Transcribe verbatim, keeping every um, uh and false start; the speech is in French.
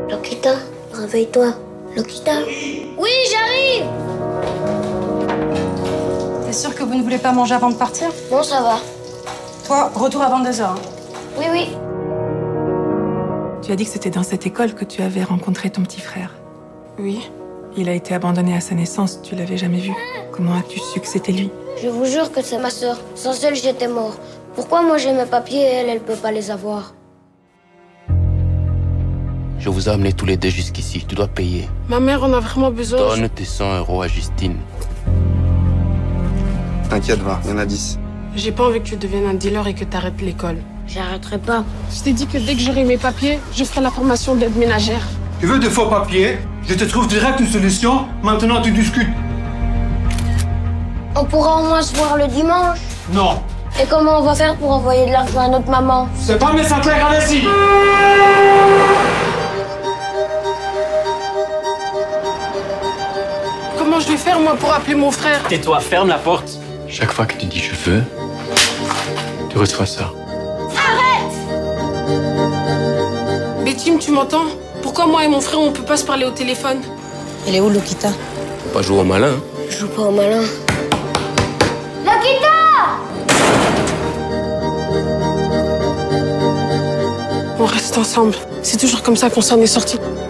Lokita, réveille-toi. Lokita. Oui, j'arrive. T'es sûr que vous ne voulez pas manger avant de partir? Non, ça va. Toi, retour à vingt-deux heures. Oui, oui. Tu as dit que c'était dans cette école que tu avais rencontré ton petit frère. Oui. Il a été abandonné à sa naissance, tu l'avais jamais vu. Comment as-tu su que c'était lui? Je vous jure que c'est ma sœur. Sans elle, j'étais mort. Pourquoi moi j'ai mes papiers et elle, elle peut pas les avoir? Je vous ai amenés tous les deux jusqu'ici. Tu dois payer. Ma mère en a vraiment besoin. Donne tes cent euros à Justine. T'inquiète, va, il y en a dix. J'ai pas envie que tu deviennes un dealer et que t'arrêtes l'école. J'arrêterai pas. Je t'ai dit que dès que j'aurai mes papiers, je ferai la formation d'aide ménagère. Tu veux de faux papiers? Je te trouve direct une solution. Maintenant, tu discutes. On pourra au moins se voir le dimanche. Non. Et comment on va faire pour envoyer de l'argent à notre maman? C'est pas mes Saint-Clair, allez-y. Comment je vais faire, moi, pour appeler mon frère? Tais-toi, ferme la porte. Chaque fois que tu dis je veux, tu reçois ça. Bétim, tu m'entends? Pourquoi moi et mon frère, on peut pas se parler au téléphone? Elle est où, Lokita? Faut pas jouer au malin. Hein. Je joue pas au malin. Lokita! On reste ensemble. C'est toujours comme ça qu'on s'en est sortis.